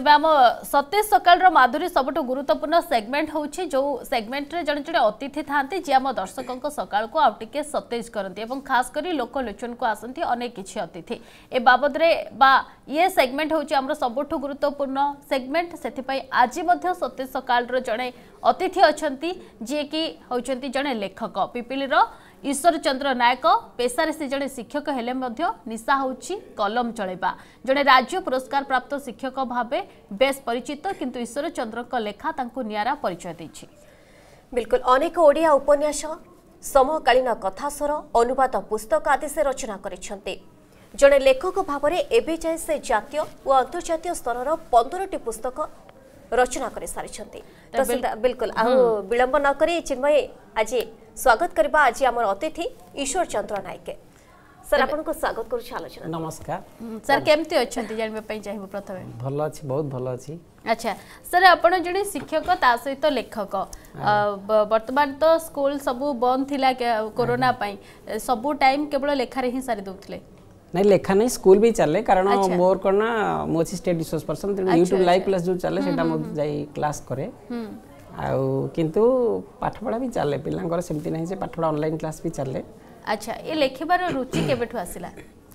तेबे आम सतेज सकाल माधुरी सबुठ गुरुत्वपूर्ण सेगमेंट होउछि जो सेगमेंट रे जड़े जड़े अतिथि थांती जे आम दर्शकों सकाल को आउ टिके सतेज करती एवं खास करी लोकलोचन को आसती अनेक किछि अतिथि ए बाबद रे बा ये सेगमेंट होउछि आम सबुठ गुरुत्वपूर्ण सेगमेंट सेथिपई आज मध्य सतेज सकाल रो जड़े अतिथि अछंती जे कि होउछंती जड़े लेखक पिपिली रो ईश्वर चंद्र नायक पेशारे से जड़े शिक्षक हेले मध्य निशा होउछि कलम चलेबा जड़े राज्य पुरस्कार प्राप्त शिक्षक भावे बेस परिचित किंतु ईश्वर चंद्र को लेखा तांको नियारा परिचय दैछि। बिल्कुल अनेक ओडिया उपन्यास समकालीन कथास्वर अनुवाद पुस्तक आदि से रचना करिसेंते जड़े लेखक भाव में एबे जाय से जातीय और अंतर्जातीय स्तर 15टी पुस्तक रचना कर सारी तो बिल्कुल आ विलंब न करी चिन्मय आज स्वागत करबा आज हमर अतिथि ईश्वर चंद्र नायक सर आपन को स्वागत करू आलोचना। नमस्कार सर केमती अछंती जानबे पई चाहिबो प्रथमे भलो अछि बहुत भलो अछि। अच्छा सर आपण जणी शिक्षक ता सहित लेखक वर्तमान तो स्कूल सब बंद थिला कोरोना पई सब टाइम केवल लेखा रे ही सारी दोथले नहीं लेखा नहीं स्कूल भी चले कारण मोर करना मो स्टेट रिसोर्स पर्सन तेणु यूट्यूब लाइव क्लास जो चले सेटा मो जाई क्लास करे आउ किंतु पाठ पढ़ा भी चले पिलांकर सेमती नहीं से पाठ पढ़ा ऑनलाइन क्लास भी चले। अच्छा ये लेखिबार रुचि केबेठु आसिला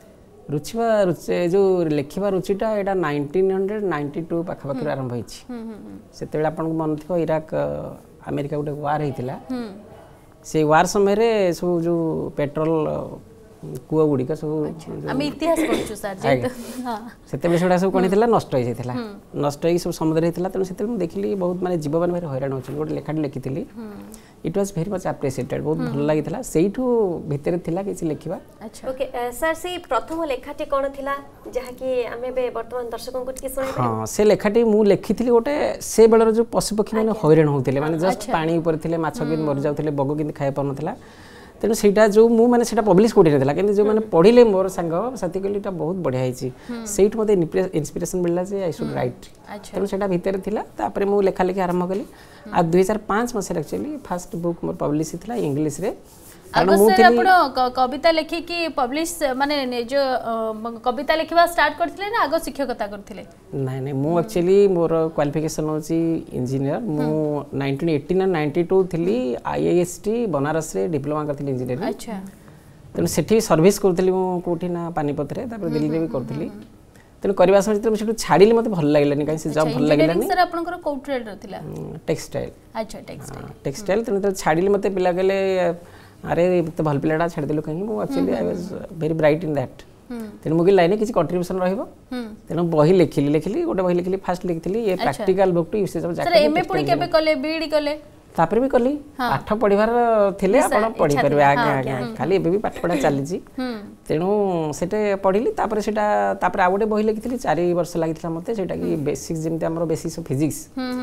रुचि जो लेखिबा रुचिटा एटा 1992 पाखा पाखि आरंभ होईछि सेतेले आपन को मन थियो इराक अमेरिका गोटे वार हेतिला से वार समय रे सब जो पेट्रोल कुआ गुडी का सब हम इतिहास पढछु सर जे हां सेते बेसडा सब कोनी थिला नष्ट होई जेथिला नष्ट होई सब समुद्र हेतिला तने सेते मैं देखली बहुत माने जीवन भारी हैरान होछि गोटे लेखाटी लिखिथिली it was very much appreciated बहुत भल लागिथिला सेइठू भितरे थिला किछि लेखिबा। अच्छा ओके सर से प्रथम लेखाटी कोन थिला जहा कि हमें बे वर्तमान दर्शकों को सुनाई हां से लेखाटी मु लेखिथिली गोटे से बेलर जो पशु पक्षी माने हैरान होतिले माने जस्ट पानी ऊपर थिले माछ किन मर जाउथिले बग किन खाय पनथिला तेणु सेटा जो मु माने सेटा पब्लिश कोठी नथिला किंतु जो माने पढिले मोर संग साथी कहलीटा बहुत बढ़िया हिची सेठ मते इंस्पिरेशन मिलला जे आई शुड राइट तेणु सेटा भीतर थिला तापरे मु लेखा लेखा आरंभ कली आ 2005 मसे एक्चुअली फर्स्ट बुक मोर पब्लिश हितला इंग्लिश रे कविता लेखि कि पब्लिश माने जो कविता लिखिबा स्टार्ट करथिले ना आगो शिक्षकता करथिले नहीं नहीं मु एक्चुअली मोर क्वालिफिकेशन होची इंजीनियर मु 1980 ना 92 थिली आईआईएसटी बनारस रे डिप्लोमा करथिली इंजीनियरिंग। अच्छा तेणु सेठी सर्विस करथिली मु कोठी ना पानीपत रे तापर दिल्ली रे भी करथिली तेणु करबा समय जेते सेठू छाडिली मते भल लागलानी काई से जॉब भल लागलानी सर आपनकर को ट्रेड रथिला टेक्सटाइल। अच्छा टेक्सटाइल तेणु छाडिली मते पिला गेले अरे तो भल पिलाटा छाड़ देलु कहीं मु actually I was very bright in that तेणु मुझे लाइन किसी कंट्रीब्यूशन रहिबो तेणु बही लिखिली गोटे बही लिखिली फास्ट लिखिली ये practical book to usage of sir MA पुणी केबे कले बीडी कले तापर भी कली पाठ पढ़िबार थिले आपण पढ़ी परबे आगे आगे खाली एबे भी पाठ पढ़ा चली जी तेणु सेटे पढ़िली तापर सेटा तापर आ गोटे बही लिखिली 4 वर्ष लागितला मते सेटा कि बेसिक्स जेमते हमरो बेसिक्स ऑफ फिजिक्स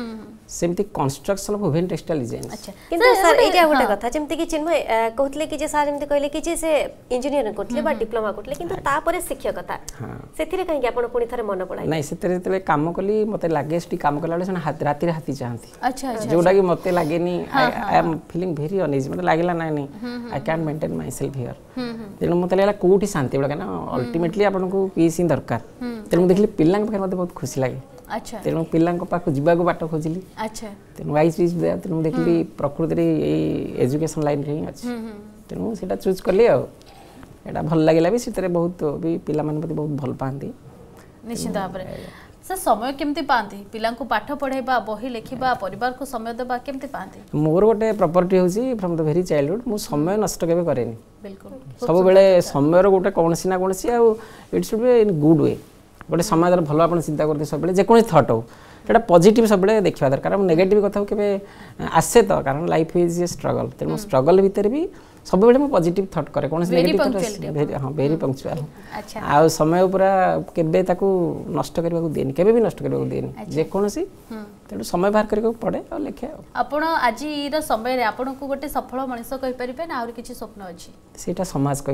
सेमती construction of women textile design. अच्छा किंतु सर एटा गोटे कथा जेमते कि चिन्मय कहतले कि जे सर जेमते कहले कि जे से इंजीनियरिंग करथले बा डिप्लोमा करथले किंतु तापर शिक्षकता सेथिरे काहे कि आपण पुणी थारे मन पड़ाई नहीं सेते जेते काम कली मते लागे स्टी काम कला बेले राति रे हाथी चाहंती। अच्छा जोडा कि मते लागे I am feeling very uneasy मतलब लागला नहीं I can maintain myself here तेणु मत लागला कोठी शांति बड़ा ना अल्टीमेटली आपन को पीस इन दरकार तेणु देखली पिल्लांग पाखे मते बहुत खुशी लागे। अच्छा तेणु पिल्लांग पाखु जीवा को बाट खोजिली। अच्छा तेणु वाइज इज देयर तेणु देखली प्रकृति रे एजुकेशन लाइन रे अछि तेणु सेटा चूज करली आ एटा भल लागला भी सितरे बहुत भी पिल्ला मन प्रति बहुत भल पांती निश्चित भाबरे सर समय केमती पांती पिला को पाठ पढ़ाइबा बही लिखिबा परिवार को समय देबा केमती पांती मोर गोटे प्रॉपर्टी होची फ्रॉम द वेरी चाइल्डहुड मु समय नष्ट केबे करेनी बिल्कुल सब बेले समय रो गोटे कोनसी ना कोनसी आ it should be in good way गोटे समाज रो भलो आपण चिंता करते सब बेले जे कोन थॉट हो एटा पॉजिटिव सब बेले देखिबा दरकार हम नेगेटिव कथा केबे आसे तो कारण लाइफ इज ए स्ट्रगल तेनु स्ट्रगल भीतर भी सब बेले मैं पॉजिटिव थॉट करे कोन नेगेटिव थॉट हां वेरी पंक्चुअल। अच्छा आ समय पूरा केबे ताकू नष्ट करबा को देनी केबे भी नष्ट करबा को देनी जे कोनसी तेनु समय बाहर करके पड़े और लिखे आपण आज रो समय रे आपण को गोटे सफल मनुष्य कहि परिबे ना और किछि स्वप्न अछि सेटा समाज कहबो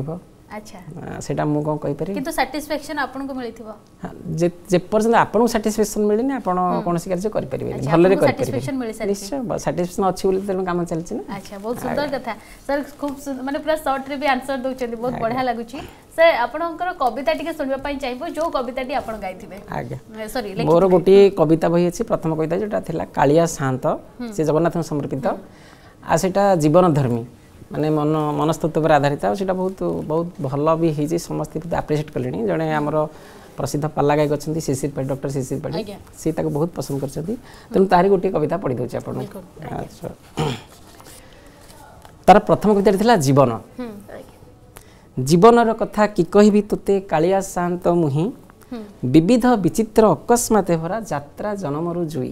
अच्छा सेटा मु कोन कहि पारि किंतु सैटिस्फैक्शन आपन को मिलिथिबो जे जे पर्यंत आपन को सैटिस्फैक्शन मिलिनी आपन कोनसी कार्य करि परिबे भल रे करि परिबे निश्चय सैटिस्फैक्शन अछि बोली तेनु काम चलछि ना अच्छा बहुत सुंदर कथा सर खूब माने पूरा शॉर्ट रे भी आंसर दोचंदी बहुत बढ़िया लागुची सर आपनकर कविता टिके सुनबा पई चाहिबो जो कविता टी आपन गाइथिबे आज्ञा सॉरी मोर गोटी कविता बही अछि प्रथम कविता जेटा थिला कालिया शांत से जगन्नाथ समर्पित आ सेटा जीवन धर्मी माने मन मनस्तत्व पर आधारित सेटा बहुत बहुत भल भी होई समस्त एप्रिशिएट कलेनी जने हमर प्रसिद्ध पाला गायक अछंती शिशिर पाटी डॉक्टर शिशिर पाटी से ताको बहुत पसंद करछंती तेनु तारी गोटी कविता पढि दोछि आपन अच्छा तार प्रथम कविता थिला जीवन जीवनर कथा की कहिबी तोते कालिया शांत मुहि विविध विचित्र अकस्मात भरा यात्रा जन्मरु जुई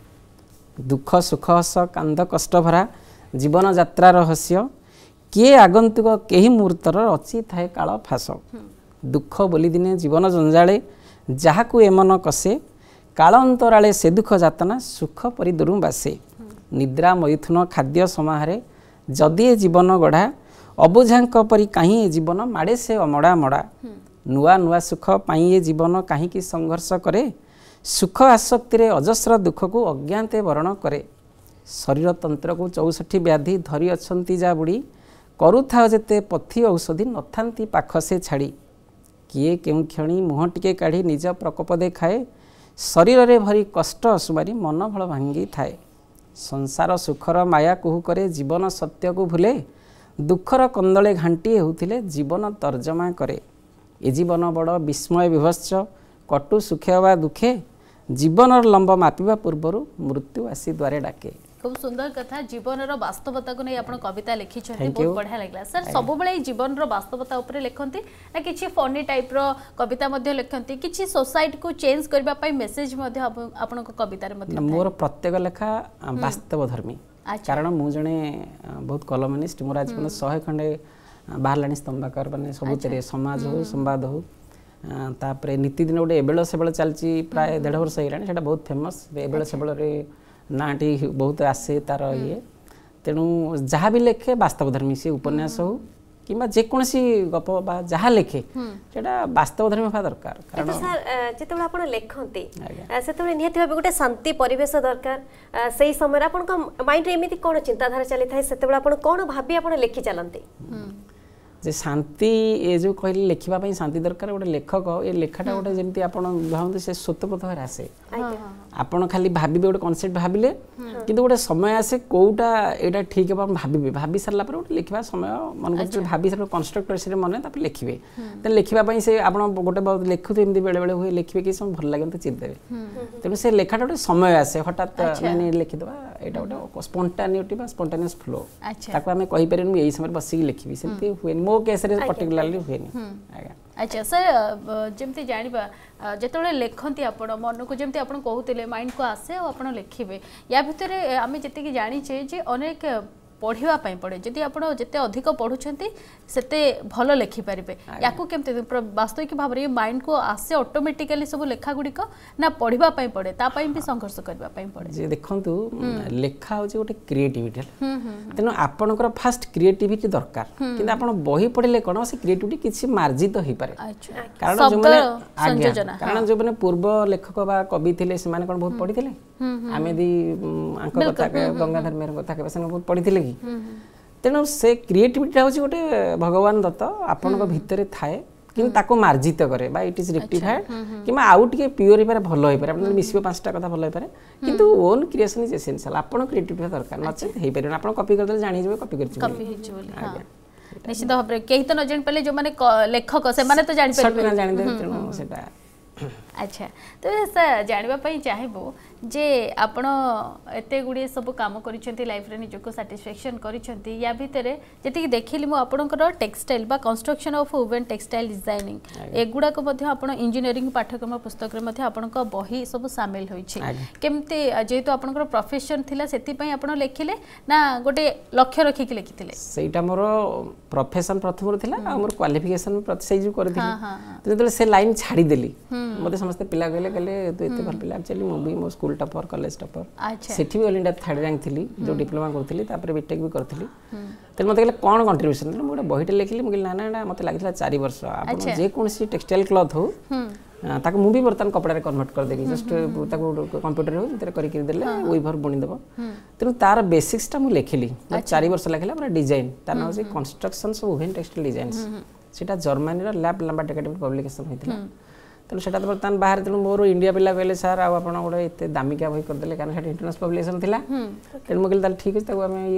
दुख सुख हस कांद कष्ट भरा जीवन यात्रा रहस्य किए आगंतुक केही मुहूर्तर रची थाए काल फास दुख बोली दिने जीवन जंजाले जाहाकु एमन कसे काल अंतराले से दुख जातना सुख परि दुरु बासे निद्रा मैथुन खाद्य समाहारे जदि जीवन गढ़ा अबुझांक परि काहे जीवन माड़े से अमड़ा मड़ा नुआ नुआ सुख पाई जीवन काहे की संघर्ष करे सुख आसक्ति रे अजस्र दुख को अज्ञाते वरण करे शरीर तंत्र को 64 व्याधि धरी अछंती जा बुड़ी करुथा जेते पथी औषधि नथांती पाख से छाड़ी किए केउ क्षणी मुह टिके काढ़ी निज प्रकोप देखाए शरीर रे भरी कष्ट असुमारी मन भल भांगी थाए संसार सुखर माया कुहू करे जीवन सत्य को भूले दुखर कंदले घांटी होउथिले जीवन तर्जमा करे ए जीवन बड़ विस्मय विभत्स कटु सुखे वा दुखे जीवन लंब मापिबा पूर्वरु मृत्यु आसी द्वारे डाके खूब सुंदर कथा जीवन वास्तवता को नहीं आपण कविता लिखी बहुत बढ़िया लगला सर सब बेले जीवन वास्तवता ऊपर लिखती ना किसी फनी टाइप रो कविता मध्य लिखती किसी सोसाइटी को चेंज करबा पई मेसेज मध्य आपण को कविता रे मध्य मोर प्रत्येक लेखा वास्तव धर्मी कारण मु जने बहुत कॉलमनिस्ट मोर आज 100 खंडे बाहरलानी स्तंभाकर माने सबुतरे समाज हो संवाद हो तापरे नीति दिन गोटे एबेल सेबेल चलची प्राय 1.5 वर्ष हेलानी सेटा बहुत फेमस एबेल सेबेल रे नाटी बहुत आसे तार ये तेणु जहाँ भी लेखे वास्तव धर्मी से उपन्यास हो कि जेकोसी गप बा जहाँ लेखे सेटा वास्तव धर्मी होगा दरकार कारण सर जेतेबेला आपण लेखंती सेतेबेला निहाती भाबे गोटे शांति परिवेश दरकार सेही समय आपण को माइंड रे एमिति कोन चिंताधारा चली थाए सेतेबेला आपण कोन भाबी आपण लेखि चलंती जे शांति ये जो कहले लेखिबा पई शांति दरकार गोटे लेखक ये लेखाटा गोटे जेमती आपण भावंत से स्वतःप्रत भाବରେ आसे आपण खाली भाबिबे गोटे कॉन्सेप्ट भाबिले किंतु गोटे समय आसे कोउटा एटा ठीक है भाबिबे भाबी सरला पर गोटे लेखिबा समय मन को भाबी सर कंस्ट्रक्टर से मन तापर लेखिबे त लेखिबा पई से आपण गोटे लेखु एमती बेले बेले हुए लेखिबे कि सब भल लागन त चित देबे तेनु से लेखाटा गोटे समय आसे हठात माने लिखि दबा एटा गोटे स्पॉन्टेनिटी बा स्पॉन्टेनियस फ्लो ताको हमें कहि परिनु एई समय बसी लिखिबी सेमती हुए मो केस रे पर्टिकुलरली हुए आगा अच्छा सर जमती जानिबा जेतोले लेखंती आपण मन को जमती आपण कहउतिले माइंड को आसे और आपण लिखिबे या भितरे आमे जति कि जानि छे जे अनेक पढ़िबा पई पड़े जदि आपण जते अधिक पढुछंती सेते भलो लेखि परिबे याकू केमते वास्तविक भाव रे माइंड को आसे ऑटोमेटिकली सब लेखा गुडी को ना पढ़िबा पई पड़े ता पई भी संघर्ष करबा पई पड़े जे देखंतु लेखा हो जे गोटे क्रिएटिविटी तेनो आपनकर फास्ट क्रिएटिविटी दरकार किंतु आपण बही पढिले कोन से क्रिएटिविटी किछि मार्जित होई पारे कारण जो माने संयोजन कारण जो माने पूर्व लेखक बा कवि थिले से माने कोन बहुत पढिथिले आमे दी आंक कथा के गंगाधर मेहर कथा के बसन बहुत पढिथिले तेणु से क्रिएटिविटी हूँ गोटे भगवान दत्त आपण भितर थाए कि मार्जित करे बा इट इज रेक्टिफाइड कि आउ टे प्योर हो भल हो पारे मिस 5टा कथा भल हो पारे किंतु ओन क्रिएशन इज एसेंशियल आपण क्रिएटिविटी दरकार नचेत हो पारे आप कॉपी करदे जानि जेबे कॉपी कर निश्चित भाव में कहीं तो न जान पाले जो माने लेखक से माने तो जानि पारे जानि दे तेणु सेटा अच्छा तो सर जानवा पई चाहेबो जे आपण एते गुडी सब काम करिसेंती लाइफ रे निजको सैटिस्फैक्शन करिसेंती या भितरे जति देखिली मु आपणकर टेक्सटाइल बा construction of women textile designing एगुडा को मध्ये आपण इंजीनियरिंग पाठ्यक्रम पुस्तक रे मध्ये आपणक बही सब शामिल होई छै केमते जेतो आपणकर प्रोफेशन थिला सेति पई आपण लेखिले ना गोटे लक्ष्य रखि के लेखिथिले सेटा मोर प्रोफेशन प्रथम थिला आ मोर क्वालिफिकेशन सेजु करथिले तो से लाइन छाडी देली मते समस्त पिला कहले तू एते भल पिला एक्चुअली मु भी मो school school topper college topper अच्छा सेठी भी ऑल इंडिया थर्ड रैंक थी जो डिप्लोमा करथली तापर बीटेक भी करथली तेल मते कहले कोन कंट्रीब्यूशन मु गोटे बहिटे लिखली मु कहली ना ना मते लागिला 4 वर्ष आपण जे कोनसी टेक्सटाइल क्लॉथ हो ताको मु भी बर्तन कपड़ा रे कन्वर्ट कर देबी जस्ट ताको कंप्यूटर हो तेरे करि के देले वीवर बुनी देबो तेनु तार बेसिक्स ता मु लिखली 4 वर्ष लागला पूरा डिजाइन तार नाम से कंस्ट्रक्शन सब वुमेन टेक्सटाइल डिजाइन्स सेटा जर्मनी रो लैब लंबा एकेडमी पब्लिकेशन होइतिला तेणु सेटा बर्तमान बाहर तेणु मोर इंडिया पिला कहले सर आप गोटे एत दामिका बही करदे कारण इंटरनेशनल पब्लिकेशन था तेणु मुझे ठीक है आम ये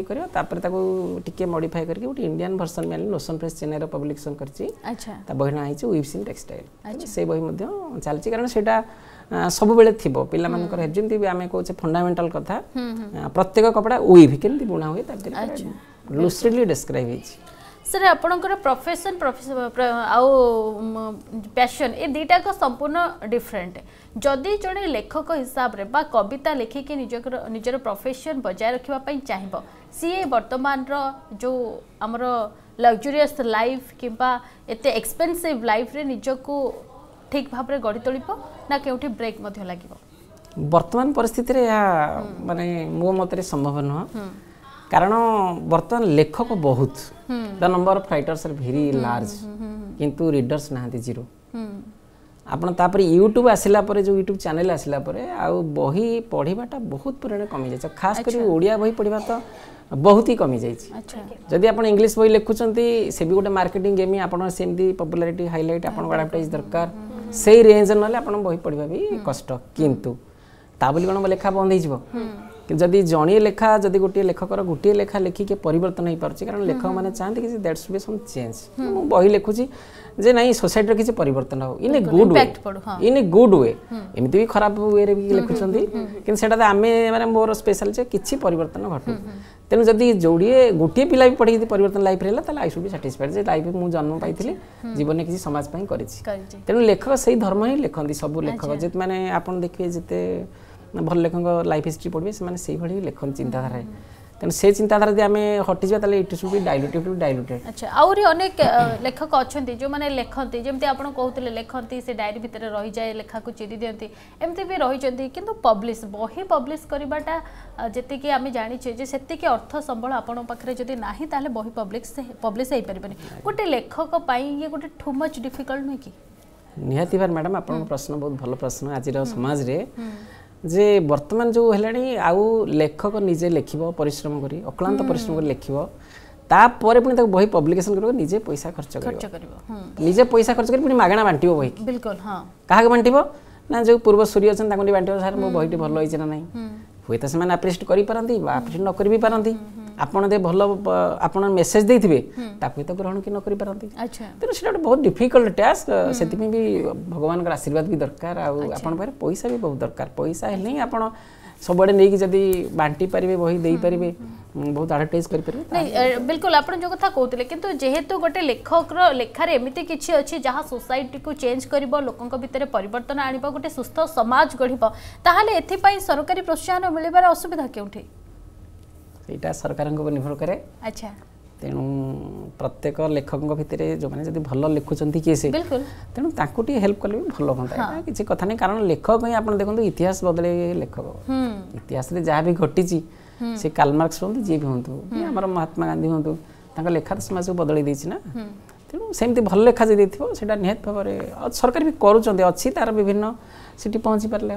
कर मॉडिफाई करके गोटे इंडियन वर्सन में नोशन प्रेस चेन्नई पब्लिकेशन कर बही ना वीव्स इन टेक्सटाइल से बही चलती कारण से सब बेले थी पिलांकर जमी आम कहे फंडामेंटाल कथा प्रत्येक कपड़ा वीव केमती बुणा हुए लूसली डिस्क्राइब होती सर आपणकर प्रोफेशन आउ पैशन ए दुटा को संपूर्ण डिफरेंट जदि जड़े लेखक हिसाब रे बा कविता लिखिकी निजर प्रोफेशन बजाय रखापी चाहिए सी वर्तमान जो आमर लग्जरियस लाइफ किंबा एते एक्सपेंसिव लाइफ रे निजको ठीक भाव में गढ़ी तोल ना केउठी ब्रेक मध्य लागिवो वर्तमान परिस्थिति रे माने मो मतरे संभव नुह कारण वर्तमान लेखक बहुत the number of writers are very large किंतु रीडर्स नाहंती जीरो आपण तापर यूट्यूब आसिला परे जो यूट्यूब चैनल आसिला परे आ बही पढ़ीबाटा बहुत पुराने कमी जाय खास करी ओडिया बही पढ़ीबा तो बहुत ही कमी जाय जदि आपण इंग्लिश बही लिखुचंती से भी गोटे मार्केटिंग गेम आपण सेमती पॉपुलैरिटी हाइलाइट आपण एडवर्टाइज दरकार सेही रेंज नले आपण बही पढ़ीबा भी कष्ट किंतु ता बोली कोन लेखा बंद हो जिवो जदि जणी लेखा जदि गोटे लेखकर गोटे लेखा लेखिके परिवर्तन हो पार्छ कारण लेखक माने चाहते कि दैट्स बी सम चेंज मु बही लिखुची जे नहीं सोसाइटी रे किछि परिवर्तन हो इन a good way in a good way एमिति भी खराब वे रे भी लिखुचंदी किन सेटा त आमे माने मोर स्पेशल जे किछि परिवर्तन घटू तेनु जदि जोड़िए गोटे पिला भी पढ़ी परिवर्तन लाइफ रेला ताले आई शुड बी सैटिस्फाइड जे लाइफ मु जन्म पाइथिली जीवन में किछि समाज पई करिछि तेनु लेखक सही धर्म ही लेखंदी सब लेखक जे माने आपण देखिए जते भल लेखक लाइफ हिस्ट्री पढ़े से भाई लेखन चिंताधारा तेना से चिंताधारा यदि आम हटि जाए ताले इट शुड बी डाइल्यूटेड अच्छा आउरी अनेक लेखक अच्छे जो मैंने लेखती जमी आप कहते लेखती से डायरी भितर रही जाए लेखा को चिरी दिखती एमती भी रही किंतु पब्लिश बही पब्लिश करवाटा जी आम जाचे से अर्थ संबल आपण पाखे जदि ना ताले बही पब्लिश हो पारे गोटे लेखक ये गोटे टू मच डिफिकल्ट नुहे कि निहाती बार मैडम आप प्रश्न बहुत भल प्रश्न आज समाज रे जे वर्तमान जो हेलानी आउ लेखक निजे लेखिबो परिश्रम करी अक्लांत परिश्रम करी लेखिबो तापर पुनी ताको बही पब्लिकेशन करबो निजे पैसा खर्च करबो निजे पैसा खर्च करी पुनी मागणा बांटिबो बही बिल्कुल हां काहा बांटिबो ना जो पूर्व सूर्य अछन ताको बांटिबो सर मो बहीटी भलो होइछ ना नाही हुए त से माने अप्रिशिएट करि पारंती बा अप्रिशिएट न करि भी पारंती आपण दे भलो आपण मेसेज देथिबे ताको तो ग्रहण कि न करि पारंती अच्छा तो सेटा बहुत डिफिकल्ट टास्क सेति में भी भगवान का आशीर्वाद भी दरकार आ आपण पर पैसा भी बहुत दरकार पैसा हेले ही आपण सब बड़े नहीं कि जदी बांटी परिबे वही देई परिबे बहुत एडवर्टाइज करि परिबे नहीं बिल्कुल आपण जो कथा कहउतले किंतु जेहेतु गोटे लेखक रो लेखार एमिति किछि अछि जहां सोसाइटी को चेंज करबो लोकन भीतर परिवर्तन आनिबो गोटे सुस्थ समाज गढिबो ताहाले एथि पई सरकारी प्रोत्साहन मिलिबार असुविधा केउठी एटा सरकार को निर्भर करे अच्छा तेणु प्रत्येक लेखक भितर जो मैंने जब भल लिखुंट किए से तेणु ताकू हेल्प कले भी भल हाँ किसी कथा नहीं कारण लेखक ही आप देखो इतिहास बदले लेखक इतिहास में जहाँ भी घटी से कार्ल मार्क्स हूँ जी भी हूँ आम महात्मा गांधी हूँ लेखा तो समाज को बदल देना तेणु सेमती भल लेखा जी देता निहत भाव में सरकार भी करुँच तार विभिन्न सिटी पहुँची पारे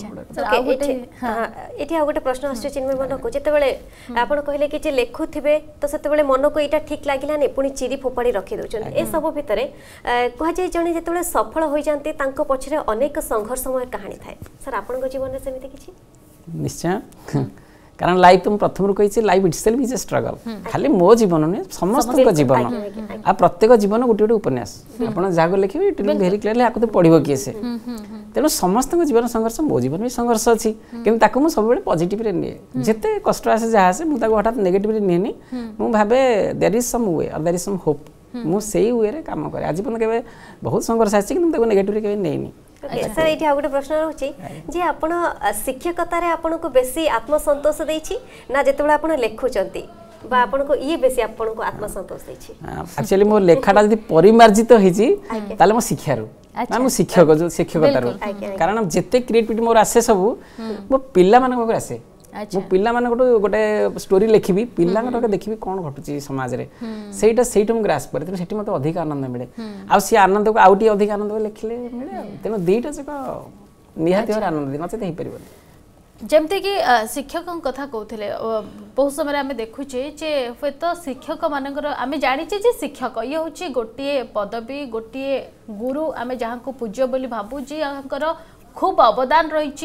ये गोटे प्रश्न आस चिन्मय मन को जिते आप कहले कि लेखुवे तो से मन को यहाँ ठीक लगे पुणी चिरी फोपाड़ी रखी दौरान ए सब भितर कहुए जड़े जो सफल हो जाती पछरे अनेक संघर्षमय कहानी थाए सर आपण जीवन में सेमती किछि निश्चय कारण लाइफ तुम प्रथम कही life itself is a struggle खाली मो जीवन नुहे समस्त जीवन आ प्रत्येक जीवन गोटे गोटे उपन्यास आप जहाँ लिखे इट विल वेरी क्लियरली आपको पढ़ो किए से तेणु समस्त जीवन संघर्ष मो जीवन भी संघर्ष अच्छी कि सब पॉजिटिव रे निए जिते कष्ट आसे जहाँ आसे मुझे हठात नेगेटिव निएनी मुझे भावे देयर इज सम वे और देयर इज सम होप मुझे वे रे काम करे आज पर्यटन बहुत संघर्ष आसी नेगेटिव रे नहीं सर ये गोटे प्रश्न रोचे जे आपण शिक्षकतार आपन को बेसी आत्मसंतोष देछि ना जेतेबेला आपण लेखुचंती बा आपन को ये बेसी आपन को आत्मसंतोष देछि एक्चुअली मो लेखाटा जदी परिमार्जित होईची ताले मो शिक्षारू ना मु शिक्षक जो शिक्षकतार कारण जिते क्रिएटिविटी मोर आसे सब मो पिला मान को आसे मो पिला मान गोटे स्टोरी लिखिबी पिला को देखिबी कोन घटुची समाज रे सेटा मु ग्रास्प करे सेठी मते अधिक आनंद मिले आ सी आनंद को आउटी अधिक आनंद लिखले मिले तेनो दुईटा जक निहाती और आनंद नचे देई परिबो जमती कि शिक्षक कथा कहते बहुत समय आम देखुचे जे हे तो शिक्षक मानकर आम जाचे जे शिक्षक ये हूँ गोटे पदवी गोटे गुरु आम जहाँ को पूज्य बोली भावु जी खूब अवदान रही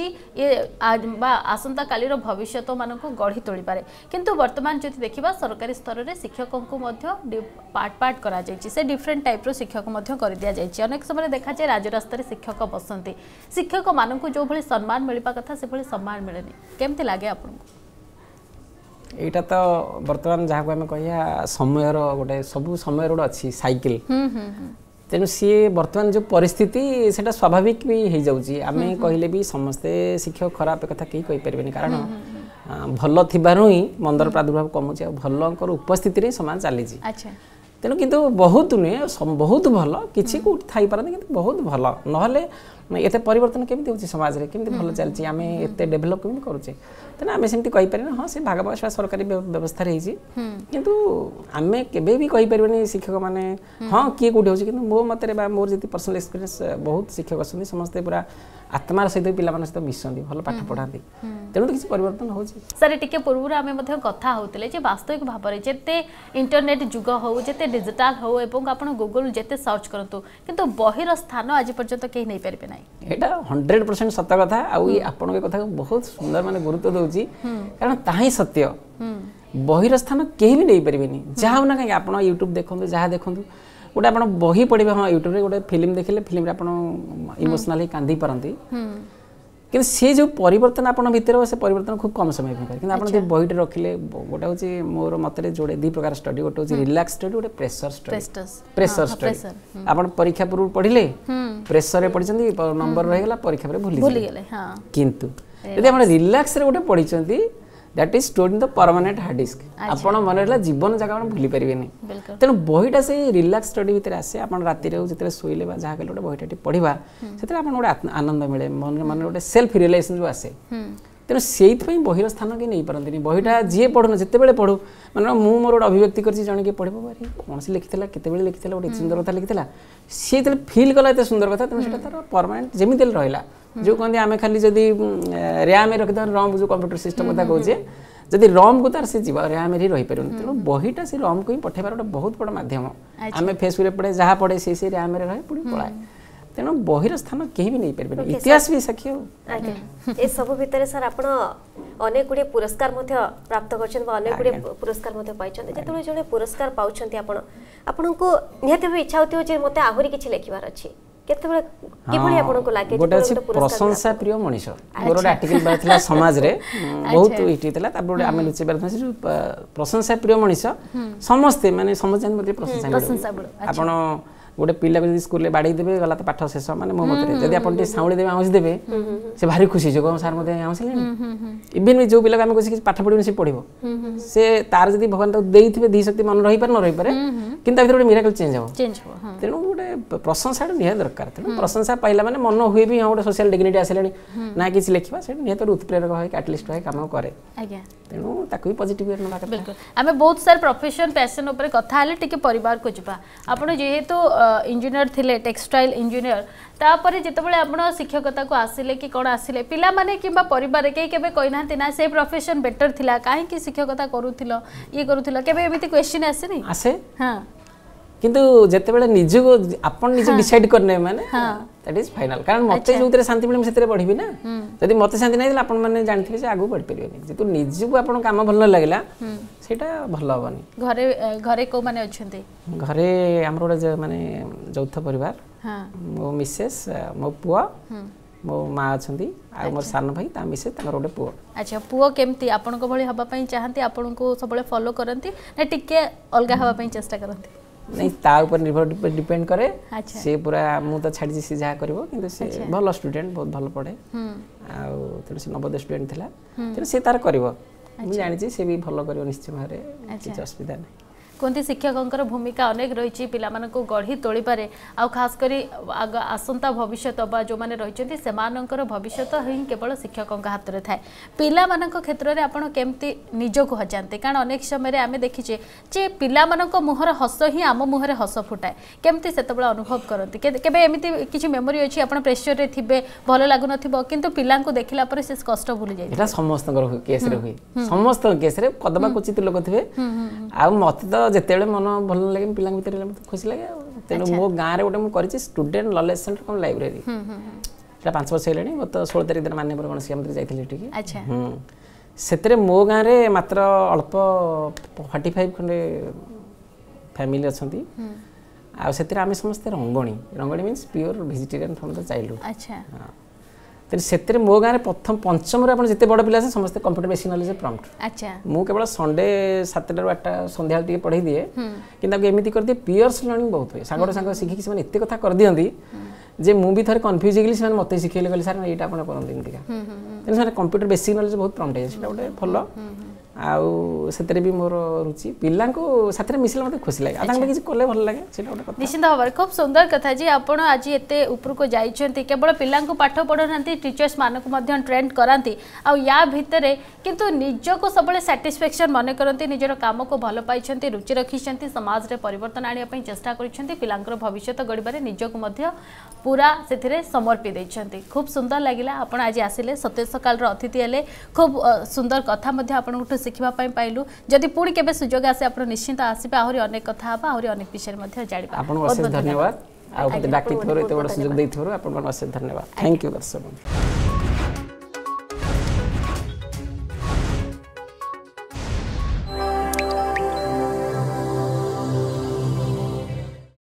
आसंता कालीर भविष्य मान को गढ़ी तोली पारे किंतु वर्तमान जब देखा सरकारी स्तर में शिक्षकों को पार्ट करा से डिफरेंट टाइप शिक्षक कर दि जाए अनेक समय देखा जाए राजरास्तार शिक्षक बसंती शिक्षक मान को जो भाई सम्मान मिलवा कथा से भाई सम्मान मिले केमती लगे आपको एटा तो वर्तमान जहाँ को आम कह समय गोटे सब समय गोटे अच्छी साइकिल तेणु सी बर्तमान जो परिस्थिति सेटा स्वाभाविक भी हो जाउची आमे कहले भी समस्ते शिक्षक खराब कथा कहीं कहि परबेनी कारण भल थिबारु ही मंदर प्रादुर्भाव कमुची आ भलकर उपस्थिति रे समाज चली जी अच्छा तेणु किंतु बहुत नुहे बहुत भल किछि को थाई पारन किंतु बहुत भल नहले एते परिवर्तन केमिति होची समाज रे केमिति भल चलची आमे एते डेवलप केमिति करूचे तेना आमे सेमति कहि पारे हां से भागवत सरकारी व्यवस्था रही छी किंतु आमे केबे भी कहि परबेनी शिक्षक माने हां किए कोठी होची किंतु मो मतरे बा मोर जति पर्सनल एक्सपीरियंस बहुत शिक्षक असुनी समस्त पूरा आत्मार सहित पिला मान सहित मिसंदी भल पाठ पढाती तेणु किछि परिवर्तन होची सर टिके पूर्व आमे मध्ये कथा होतले जे वास्तविक भाव रे जेते इंटरनेट जुग हो जेते डिजिटल हो एवं आपण गूगल जेते सर्च करतु किंतु बहिर स्थान आज पर्यंत केही नै परबे नै एटा 100% सत्य कथा आ आपण के कथा बहुत सुंदर माने गुरुत्व दउची कारण ताही सत्य बहिर स्थान केही भी नै परबेनी जाउ ना कहीं आपण YouTube देखंतु जहा देखंतु गोटे आप बही पढ़े हाँ यूट्यूब रे गोटे फिल्म देखिले फिल्म रे आपण इमोशनली कांदी पारंती कि से जो परिवर्तन आपण भीतर से परिवर्तन खूब कम समय में कि आप बहीटे रखिले गोटे हूँ मोर मतरे जोड़े दी प्रकार स्टडी गोटे हूँ रिलैक्स स्टडी गोटे प्रेशर स्टडी आप परीक्षा पूर्व पढ़िले प्रेशर रे पढ़ी नंबर रहीगला परीक्षा पर भूली गले किंतु यदि आप रिलैक्स रे गोटे पढ़ी that is stored in the permanent hard disk आपण मन रहला जीवन जगह आपण भूली परिबेनी तेनु बहीटा से रिलैक्स स्टडी भीतर आसे आपण राति रे जते सोइले बा जहा केले बहीटा पढ़िबा सेते आपण गोटे आनंद मिले मन मन गोटे सेल्फ रियलाइजेशन जो आसे तेनु सेइत पई बहिर स्थान के नै परंतनी बहीटा जे पढुन जते बेले पढु माने मु मोर गोटे अभिव्यक्ति करछि जण के पढिबो बारी कोन से लिखितला केते बेले लिखितला गोटे सुंदर कथा लिखितला से तले फील कला एते सुंदर कथा तेनु सेटा तार परमानेंट जेमिति रहला जो कहते आम खाली जदि रैम रखिद रम जो कंप्यूटर सिस्टम कथा कहचे जदि रम को तार से जीव रैम ही रही पारे तेणु बहीटा से रम को ही पठेबार गोटे बहुत बड़ माध्यम आम फेसबुक पढ़े जहाँ पढ़े से रैम रहे पुणी पलाए तेणु बहिर स्थान कहीं भी नहीं पारे इतिहास भी साक्षी ए सब भितर सर आपण अनेक गुड़े पुरस्कार प्राप्त करछन गुड़े पुरस्कार पाइछन जेतबे जने पुरस्कार पाउछन आपण को निहत भी इच्छा होती जे मते आहुरी किछि लेखिबार अछि केतेबेले किबोली आपण को लागे गोटे अछि प्रशंसा प्रिय मनीष मोर गोटे आर्टिकल बाथिला समाज रे बहुत इटितला तापर आमे लुचे बारथि प्रशंसा प्रिय मनीष समस्त माने समझन मते प्रशंसा आपण गोटे पिला को स्कूल रे बाड़ी देबे गला तो पाठ शेष माने मो मतरे जदि आपण साउली देबे आउस देबे से भारी खुशी जो सर मते आउसले इवन जो पिला हम कुछ पाठ पढिबे से पढिबो से तार जदि भगवान तो देइथिबे दी शक्ति मन रही पर न रही पारे किंतु भीतर गोटे मिराकल चेंज हो तेणु गोटे प्रशंसा निहा दरकार तेणु प्रशंसा पाइला माने मन हुए भी हाँ गोटे सोशल डिग्निटी आसलानी ना किसी लिखा से निहत उत्प्रेरक है एटलिस्ट है काम करे तेणु ताकू भी पॉजिटिव करना बिल्कुल आमे बहुत सारे प्रोफेशन पैशन ऊपर कथा हले टिके परिवार को जिबा आपण जेहेतु इंजीनियर थिले टेक्सटाइल इंजीनियर तापरे जेतबेले आपण शिक्षकता को आसिले कि कोन आसिले पिला माने किबा परिवार के केबे कहि नांती ना से प्रोफेशन बेटर थिला काहे कि शिक्षकता करूथिलो ये करूथिलो केबे एमिति क्वेश्चन आसे नहीं आसे हां किंतु जेतेबेले निज को आपण निज डिसाइड करने माने दैट इज फाइनल कारण मते जोतरे शांति मिले सेतरे पढिबी ना यदि मते शांति नै दिला आपण माने जानथिबे जे आगु पढि परिबेनी जेतु निज को आपण काम भल लागला सेटा भल होबनी घरे घरे को माने अछंती घरे हमर गोटे माने यौथ परिवार हां मो मिसेस मो पुआ मो माँ अछंती आ मोर सान भाई ता मिसे ताकर गोटे पुआ अच्छा पुआ केमती आपण को भली हबा पई चाहंती आपण को सबले फॉलो करंती ना टिके अलगा हबा पई चेष्टा करंती नहीं ता ऊपर निर्भर डिपेंड करे से पूरा मु तो छाड़ी से जहा करबो किंतु से भलो स्टूडेंट बहुत भलो पढ़े आ तेरे से नवोदय स्टूडेंट थिला तेरे से तार करबो मु जानि छी से भी भलो करबो निश्चय भारे किछ असुविधा नै कहते शिक्षकों भूमिका अनेक रही पिलामानंको गढ़ी तोलिबारे आ खास करी आसंता भविष्यत बा जो माने रहिसेंती सेमानंकर भविष्यत ही केवल शिक्षकों हाथ में थाए पिलामानंको क्षेत्र में आपण केमती निजको हजाते कारण अनेक समय आमे देखिचे जे पिलामानंको मुहर हस ही आम मुहर हस फुटाए केमती सेतबेला अनुभव करती केबे एमिति किछि मेमोरी अछि आपण प्रेशर रे थिबे भलो लागु नथिबो किंतु पिलांको देखिला पर से कष्ट भूली जाय एटा समस्त केस रे हुई समस्त केस रे कदबा कुचित लोक थिबे आ मते तो जेतेबेले मन भल लागे पिलांक भीतर मते खुशी लागे तेनु मो गां रे गोटे मु करिछि student knowledge center cum library एटा 5 वर्ष हेलेनी गत 16 तारिख दिन मान्य पर गणेश मंदिर जाइथिले ठीक अच्छा सेतरे मो गां रे मात्र अल्प 45 खंडे फैमिली अछंती आ सेतरे आमे समस्त रंगणी means pure vegetarian from the childhood अच्छा तेरे सेतरे मो गां रे प्रथम पंचम रे आपण जते बड़ पिला से समस्त कंप्यूटर बेसिक नॉलेज प्रॉम्प्ट अच्छा मु केवल संडे 7 टा 8 टा संध्या टिके पढ़ाई दिए किंतु एमिति कर दिए पियर्स लर्निंग बहुत हुए सागड़ सांग शिखि से एते कथा कर दियंती जे मु भी थरे कंफ्यूज गेली से मते शिखेले कहले सर एटा आपण करन दिनतिका तेन सर कंप्यूटर बेसिक नॉलेज बहुत प्रॉम्प्ट है सेटा गोटे फॉलो आउ सेतरे भी मोर रुचि पिल्ला को साथरे मिसले मते खुशी लागे आतांग किछि कोले भल लागे सेटा गोटे कथा निश्चित भाव खूब सुंदर कथा जी आपण आज एते ऊपर को जाइछंती केवल पिल्ला को पाठ पढानांती टीचर्स मान को मध्य ट्रेन करांती आ या भितरे किंतु निज को सबले सैटिस्फैक्शन माने करंती निजर काम को भल पाइछंती रुचि रखिछंती समाज रे परिवर्तन आनिया पई चेष्टा करिछंती पिल्लांकर भविष्यत गढिबारे निज को मध्य पूरा सेथिरे समर्पि दैछंती खूब सुंदर लागिला आपण आज आसिले सतेज सकाल रो अतिथि हेले खूब सुंदर कथा मध्य आपण को शिखिबा पई पाइलु जदि पूरी केबे सुजोग आसे आपण निश्चित आसीबे आहुरी अनेक कथा बा आहुरी अनेक विषय मध्य जानिबा आपण असेस धन्यवाद आ डाक्टी थोर एते बड़ सुजोग दै थोर आपण असेस धन्यवाद थैंक यू दर्शक।